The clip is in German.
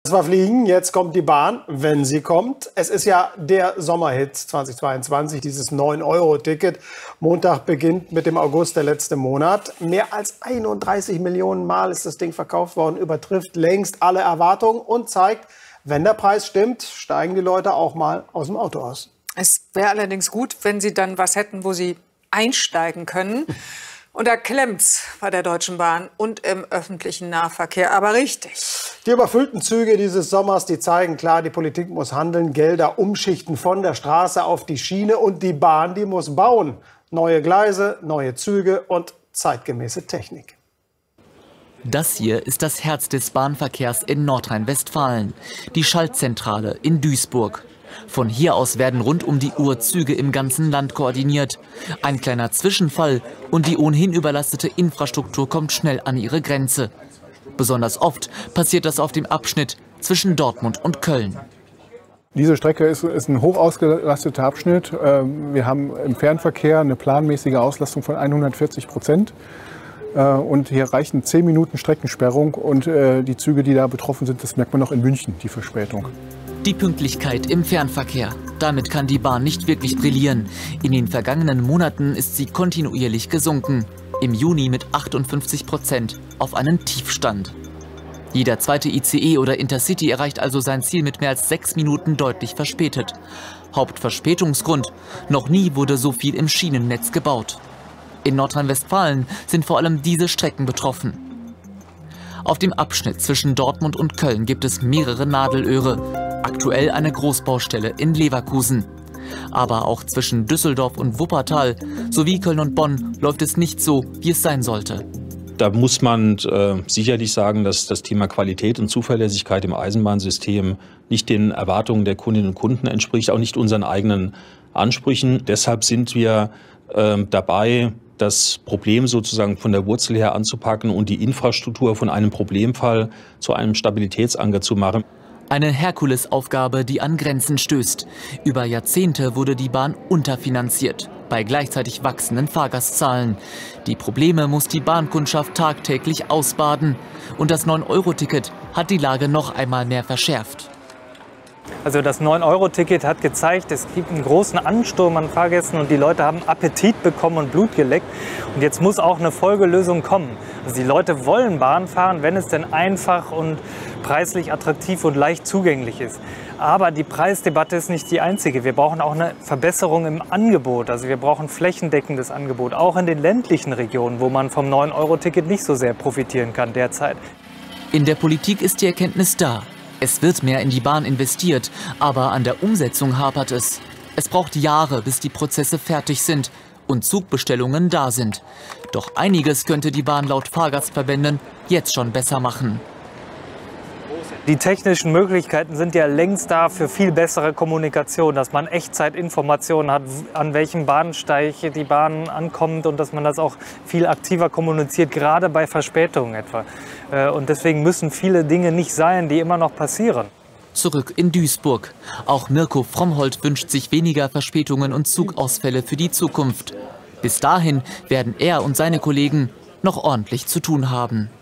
Das war Fliegen, jetzt kommt die Bahn, wenn sie kommt. Es ist ja der Sommerhit 2022, dieses 9-Euro-Ticket. Montag beginnt mit dem August der letzte Monat. Mehr als 31 Millionen Mal ist das Ding verkauft worden, übertrifft längst alle Erwartungen und zeigt, wenn der Preis stimmt, steigen die Leute auch mal aus dem Auto aus. Es wäre allerdings gut, wenn Sie dann was hätten, wo Sie einsteigen können. Und da klemmt's bei der Deutschen Bahn und im öffentlichen Nahverkehr. Aber richtig. Die überfüllten Züge dieses Sommers, die zeigen klar, die Politik muss handeln, Gelder umschichten von der Straße auf die Schiene. Und die Bahn, die muss bauen. Neue Gleise, neue Züge und zeitgemäße Technik. Das hier ist das Herz des Bahnverkehrs in Nordrhein-Westfalen, die Schaltzentrale in Duisburg. Von hier aus werden rund um die Uhr Züge im ganzen Land koordiniert. Ein kleiner Zwischenfall und die ohnehin überlastete Infrastruktur kommt schnell an ihre Grenze. Besonders oft passiert das auf dem Abschnitt zwischen Dortmund und Köln. Diese Strecke ist ein hoch ausgelasteter Abschnitt. Wir haben im Fernverkehr eine planmäßige Auslastung von 140%. Und hier reichen 10 Minuten Streckensperrung. Und die Züge, die da betroffen sind, das merkt man noch in München, die Verspätung. Die Pünktlichkeit im Fernverkehr. Damit kann die Bahn nicht wirklich brillieren. In den vergangenen Monaten ist sie kontinuierlich gesunken. Im Juni mit 58% auf einen Tiefstand. Jeder zweite ICE oder Intercity erreicht also sein Ziel mit mehr als 6 Minuten deutlich verspätet. Hauptverspätungsgrund: noch nie wurde so viel im Schienennetz gebaut. In Nordrhein-Westfalen sind vor allem diese Strecken betroffen. Auf dem Abschnitt zwischen Dortmund und Köln gibt es mehrere Nadelöhre. Aktuell eine Großbaustelle in Leverkusen. Aber auch zwischen Düsseldorf und Wuppertal sowie Köln und Bonn läuft es nicht so, wie es sein sollte. Da muss man sicherlich sagen, dass das Thema Qualität und Zuverlässigkeit im Eisenbahnsystem nicht den Erwartungen der Kundinnen und Kunden entspricht, auch nicht unseren eigenen Ansprüchen. Deshalb sind wir dabei, das Problem sozusagen von der Wurzel her anzupacken und die Infrastruktur von einem Problemfall zu einem Stabilitätsanker zu machen. Eine Herkulesaufgabe, die an Grenzen stößt. Über Jahrzehnte wurde die Bahn unterfinanziert, bei gleichzeitig wachsenden Fahrgastzahlen. Die Probleme muss die Bahnkundschaft tagtäglich ausbaden. Und das 9-Euro-Ticket hat die Lage noch einmal mehr verschärft. Also das 9-Euro-Ticket hat gezeigt, es gibt einen großen Ansturm an Fahrgästen und die Leute haben Appetit bekommen und Blut geleckt. Und jetzt muss auch eine Folgelösung kommen. Also die Leute wollen Bahn fahren, wenn es denn einfach und preislich attraktiv und leicht zugänglich ist. Aber die Preisdebatte ist nicht die einzige. Wir brauchen auch eine Verbesserung im Angebot. Also wir brauchen flächendeckendes Angebot, auch in den ländlichen Regionen, wo man vom 9-Euro-Ticket nicht so sehr profitieren kann derzeit. In der Politik ist die Erkenntnis da. Es wird mehr in die Bahn investiert, aber an der Umsetzung hapert es. Es braucht Jahre, bis die Prozesse fertig sind und Zugbestellungen da sind. Doch einiges könnte die Bahn laut Fahrgastverbänden jetzt schon besser machen. Die technischen Möglichkeiten sind ja längst da für viel bessere Kommunikation, dass man Echtzeitinformationen hat, an welchem Bahnsteig die Bahn ankommt und dass man das auch viel aktiver kommuniziert, gerade bei Verspätungen etwa. Und deswegen müssen viele Dinge nicht sein, die immer noch passieren. Zurück in Duisburg. Auch Mirko Frommholt wünscht sich weniger Verspätungen und Zugausfälle für die Zukunft. Bis dahin werden er und seine Kollegen noch ordentlich zu tun haben.